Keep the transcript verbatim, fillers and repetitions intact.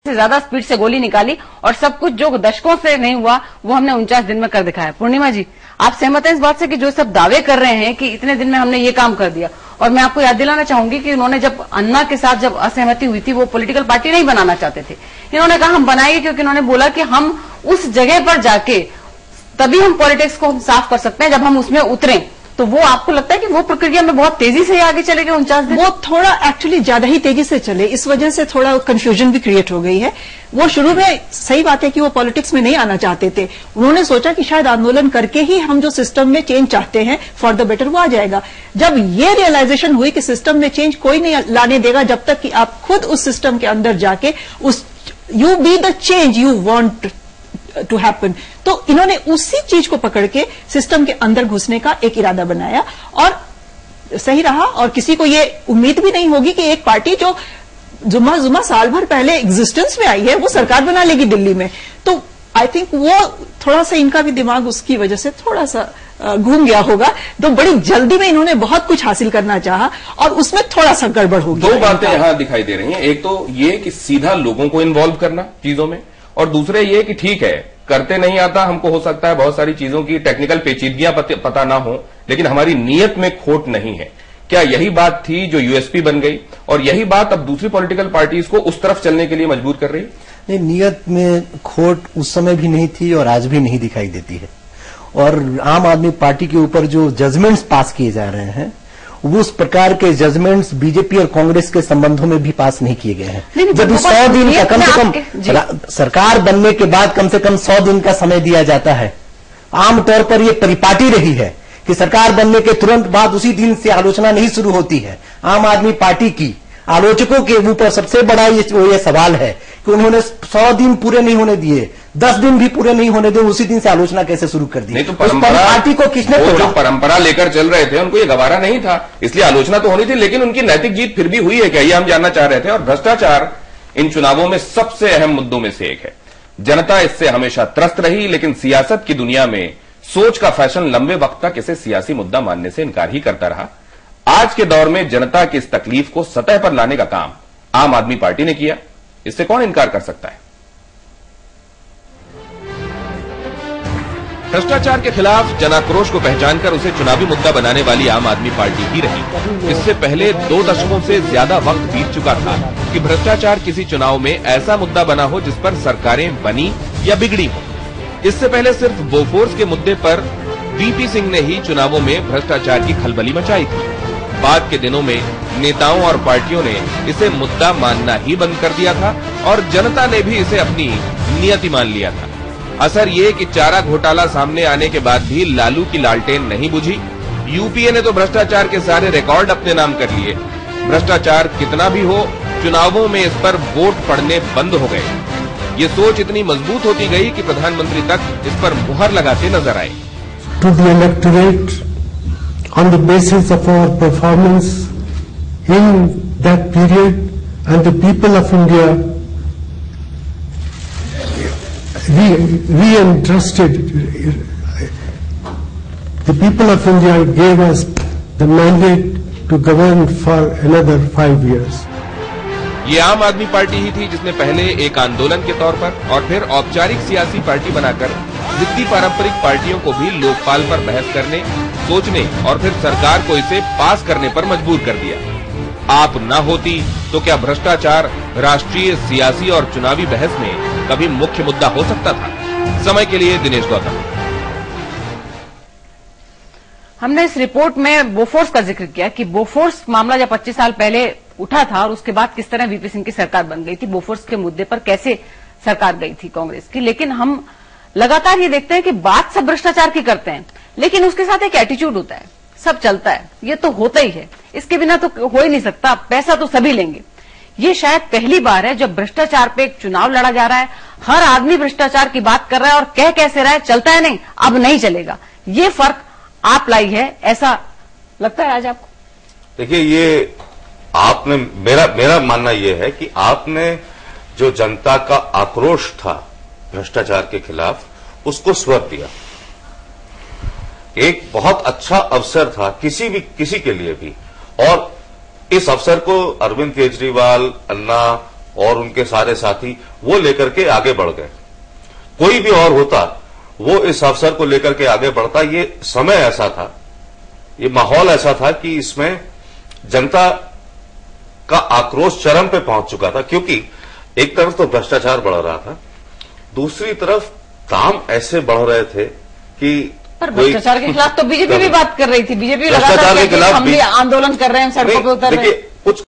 ज्यादा स्पीड से गोली निकाली और सब कुछ जो दशकों से नहीं हुआ वो हमने उनचास दिन में कर दिखाया। पूर्णिमा जी, आप सहमत हैं इस बात से कि जो सब दावे कर रहे हैं कि इतने दिन में हमने ये काम कर दिया? और मैं आपको याद दिलाना चाहूंगी कि उन्होंने जब अन्ना के साथ जब असहमति हुई थी, वो पॉलिटिकल पार्टी नहीं बनाना चाहते थे। इन्होंने कहा हम बनाएंगे, क्योंकि इन्होंने बोला कि हम उस जगह पर जाके तभी हम पॉलिटिक्स को हम साफ कर सकते हैं जब हम उसमें उतरें। तो वो आपको लगता है कि वो प्रक्रिया में बहुत तेजी से आगे चले गए उनचास दिन? वो थोड़ा एक्चुअली ज्यादा ही तेजी से चले, इस वजह से थोड़ा कंफ्यूजन भी क्रिएट हो गई है। वो शुरू में सही बात है कि वो पॉलिटिक्स में नहीं आना चाहते थे। उन्होंने सोचा कि शायद आंदोलन करके ही हम जो सिस्टम में चेंज चाहते हैं फॉर द बेटर वो आ जाएगा। जब ये रियलाइजेशन हुई कि सिस्टम में चेंज कोई नहीं लाने देगा जब तक कि आप खुद उस सिस्टम के अंदर जाके उस you be the change you want to happen, तो इन्होंने उसी चीज को पकड़ के सिस्टम के अंदर घुसने का एक इरादा बनाया और सही रहा। और किसी को ये उम्मीद भी नहीं होगी कि एक पार्टी जो जुम्मा जुम्मा साल भर पहले एग्जिस्टेंस में आई है वो सरकार बना लेगी दिल्ली में। तो आई थिंक वो थोड़ा सा इनका भी दिमाग उसकी वजह से थोड़ा सा घूम गया होगा। तो बड़ी जल्दी में इन्होंने बहुत कुछ हासिल करना चाहा और उसमें थोड़ा सा गड़बड़ हो गया। दो बातें यहां दिखाई दे रही हैं। एक तो ये कि सीधा लोगों को इन्वॉल्व करना चीजों में, और दूसरे ये कि ठीक है करते नहीं आता, हमको हो सकता है बहुत सारी चीजों की टेक्निकल पेचीदगियां पता ना हो, लेकिन हमारी नीयत में खोट नहीं है। क्या यही बात थी जो यूएसपी बन गई और यही बात अब दूसरी पॉलिटिकल पार्टीज को उस तरफ चलने के लिए मजबूर कर रही? नहीं, नीयत में खोट उस समय भी नहीं थी और आज भी नहीं दिखाई देती है। और आम आदमी पार्टी के ऊपर जो जजमेंट्स पास किए जा रहे हैं वो उस प्रकार के जजमेंट्स बीजेपी और कांग्रेस के संबंधों में भी पास नहीं किए गए हैं। जब सौ दिन का कम से कम सरकार बनने के बाद कम से कम सौ दिन का समय दिया जाता है। आमतौर पर यह परिपाटी रही है कि सरकार बनने के तुरंत बाद उसी दिन से आलोचना नहीं शुरू होती है। आम आदमी पार्टी की आलोचकों के ऊपर सबसे बड़ा ये, ये सवाल है कि उन्होंने सौ दिन पूरे नहीं होने दिए, दस दिन भी पूरे नहीं होने दिए, उसी दिन से आलोचना कैसे शुरू कर दी? नहीं तो परंपरा, पार्टी को किसने वो जो परंपरा लेकर चल रहे थे उनको ये गवारा नहीं था, इसलिए आलोचना तो होनी थी, लेकिन उनकी नैतिक जीत फिर भी हुई है क्या, ये हम जानना चाह रहे थे। और भ्रष्टाचार इन चुनावों में सबसे अहम मुद्दों में से एक है। जनता इससे हमेशा त्रस्त रही, लेकिन सियासत की दुनिया में सोच का फैशन लंबे वक्त तक इसे सियासी मुद्दा मानने से इनकार ही करता रहा। आज के दौर में जनता की इस तकलीफ को सतह पर लाने का काम आम आदमी पार्टी ने किया, इससे कौन इनकार कर सकता है? भ्रष्टाचार के खिलाफ जनाक्रोश को पहचानकर उसे चुनावी मुद्दा बनाने वाली आम आदमी पार्टी ही रही। इससे पहले दो दशकों से ज्यादा वक्त बीत चुका था कि भ्रष्टाचार किसी चुनाव में ऐसा मुद्दा बना हो जिस पर सरकारें बनी या बिगड़ी हो। इससे पहले सिर्फ बोफोर्स के मुद्दे पर वीपी सिंह ने ही चुनावों में भ्रष्टाचार की खलबली मचाई थी। बाद के दिनों में नेताओं और पार्टियों ने इसे मुद्दा मानना ही बंद कर दिया था और जनता ने भी इसे अपनी नियति मान लिया था। असर ये कि चारा घोटाला सामने आने के बाद भी लालू की लालटेन नहीं बुझी। यूपीए ने तो भ्रष्टाचार के सारे रिकॉर्ड अपने नाम कर लिए। भ्रष्टाचार कितना भी हो, चुनावों में इस पर वोट पड़ने बंद हो गए। ये सोच इतनी मजबूत होती गई कि प्रधानमंत्री तक इस पर मुहर लगाते नजर आए। To the electorate on the basis of our performance in that period, and the people of India re, re-entrusted, the people of India gave us the mandate to govern for another five years. ये आम आदमी party ही थी जिसने पहले एक आंदोलन के तौर पर और फिर औपचारिक सियासी पार्टी बनाकर जिद्दी पारंपरिक पार्टियों को भी लोकपाल पर बहस करने, सोचने और फिर सरकार को इसे पास करने पर मजबूर कर दिया। आप न होती तो क्या भ्रष्टाचार राष्ट्रीय सियासी और चुनावी बहस में कभी मुख्य मुद्दा हो सकता था? समय के लिए दिनेश गौतम। हमने इस रिपोर्ट में बोफोर्स का जिक्र किया कि बोफोर्स मामला जब पच्चीस साल पहले उठा था और उसके बाद किस तरह वीपी सिंह की सरकार बन गई थी, बोफोर्स के मुद्दे पर कैसे सरकार गई थी कांग्रेस की। लेकिन हम लगातार ये देखते हैं कि बात सब भ्रष्टाचार की करते हैं, लेकिन उसके साथ एक एटीट्यूड होता है, सब चलता है, ये तो होता ही है, इसके बिना तो हो ही नहीं सकता, पैसा तो सभी लेंगे। ये शायद पहली बार है जब भ्रष्टाचार पे एक चुनाव लड़ा जा रहा है, हर आदमी भ्रष्टाचार की बात कर रहा है और कह कैसे रहा है, चलता है नहीं, अब नहीं चलेगा। ये फर्क आप लाई है, ऐसा लगता है आज आपको? देखिए, ये आपने मेरा मेरा मानना यह है कि आपने जो जनता का आक्रोश था भ्रष्टाचार के खिलाफ, उसको स्वर दिया। एक बहुत अच्छा अवसर था किसी भी किसी के लिए भी, और इस अवसर को अरविंद केजरीवाल, अन्ना और उनके सारे साथी वो लेकर के आगे बढ़ गए। कोई भी और होता वो इस अवसर को लेकर के आगे बढ़ता। ये समय ऐसा था, ये माहौल ऐसा था कि इसमें जनता का आक्रोश चरम पे पहुंच चुका था, क्योंकि एक तरफ तो भ्रष्टाचार बढ़ रहा था, दूसरी तरफ काम ऐसे बढ़ रहे थे कि पर भ्रष्टाचार के खिलाफ तो बीजेपी भी बात कर रही थी। बीजेपी लगातार भ्रष्टाचार के खिलाफ हम भी आंदोलन कर रहे हैं, सड़कों पे उतर रहे हैं।